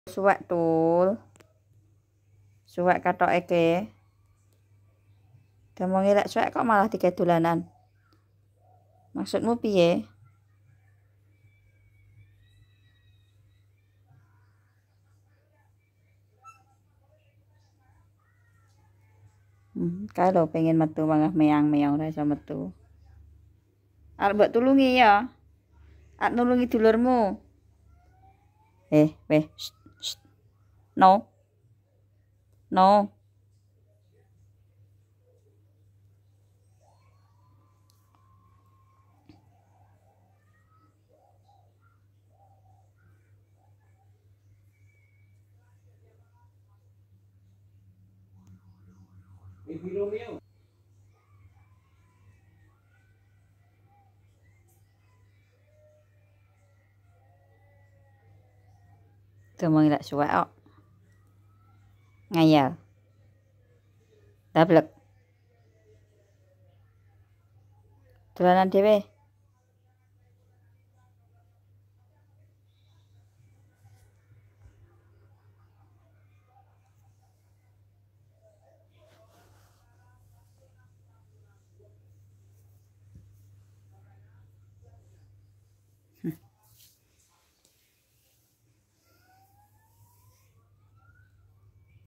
Suwek tul. Suwek katok eke. Damongi lek suwek kok malah tiga dolanan. Maksudmu piye? Kalau pengen metu mangah meang-meang ora iso metu. Arep mbok tulungi ya. Arep nulungi dulurmu. Weh. No. No. Damongi lek suwek kok. Ngayal. Dablek. Dolanan dhewe.